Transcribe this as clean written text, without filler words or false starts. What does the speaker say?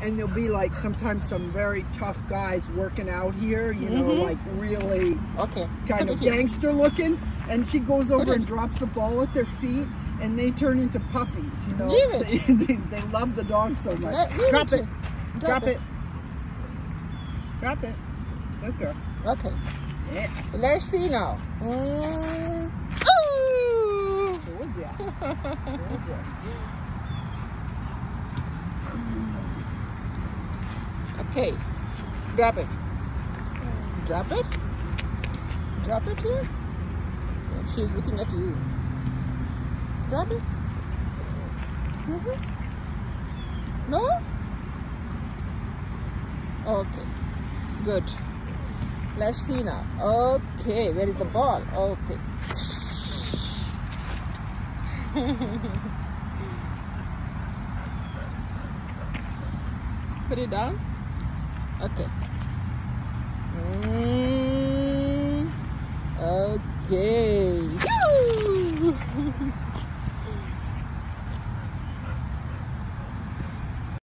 and there'll be like sometimes some very tough guys working out here, you know, like really kind of gangster looking, and she goes over and drops the ball at their feet, and they turn into puppies, you know. They love the dog so much. Drop it. Drop it. Drop it. Good girl. Okay. Yeah. Let's see now. Told ya. Okay. Drop it. Drop it. Drop it here. She's looking at you. Drop it. No? Okay. Good. Let's see now. Okay. Where is the ball? Okay. Put it down. Okay. Okay.